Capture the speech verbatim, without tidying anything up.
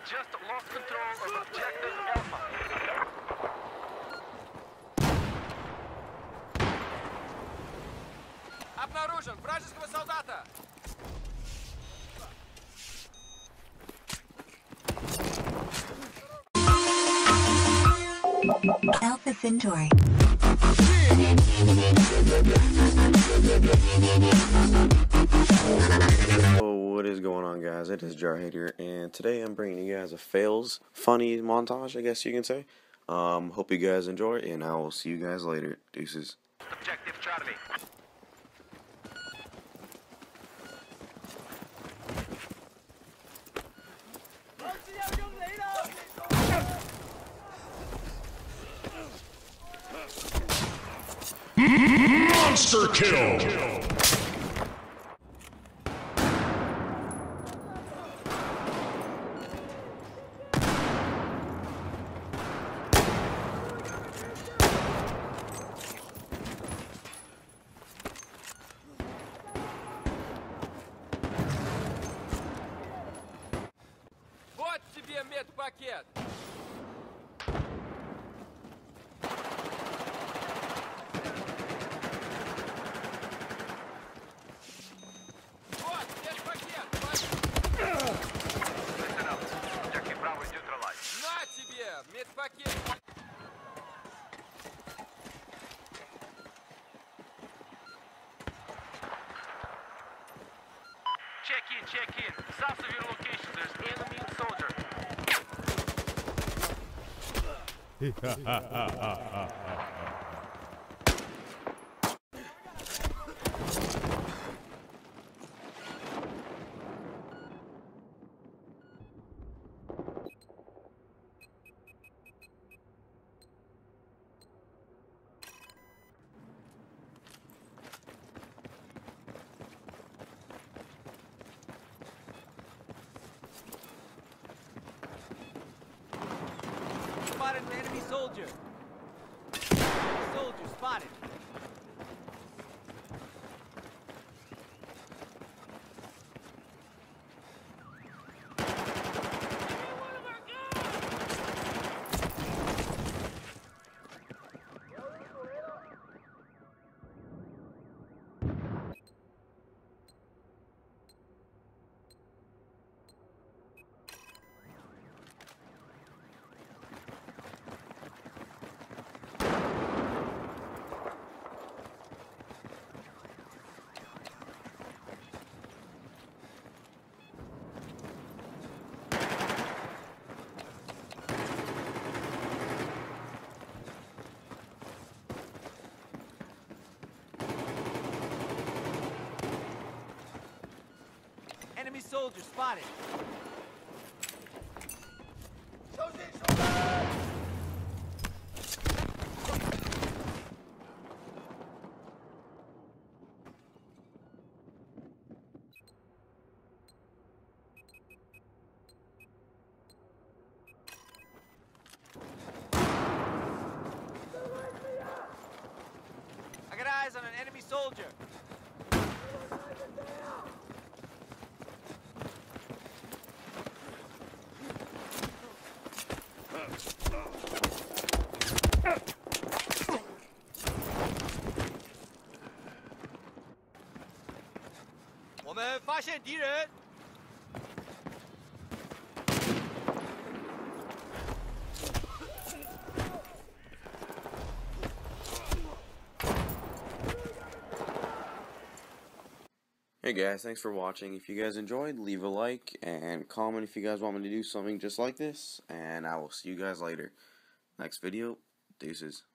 just lost control of objective Alpha. Обнаружен вражеского солдата! Alpha Centauri. Oh, what is going on, guys? It is Jarhead here, and today I'm bringing you guys a fails, funny montage, I guess you can say. Um, hope you guys enjoy, and I will see you guys later. Deuces. Objective Charlie. Monster kill! Вот тебе медпакет! Вот медпакет! Listen up. Objective Bravo is neutralized. На тебе медпакет! Check in, check in. South of your location, there's enemy soldier. Spotted an enemy soldier! Enemy soldier spotted! Enemy soldier spotted! I got eyes on an enemy soldier! We 们发现敌人！ Hey guys, thanks for watching. If you guys enjoyed, leave a like and comment if you guys want me to do something just like this, and I will see you guys later. Next video, deuces.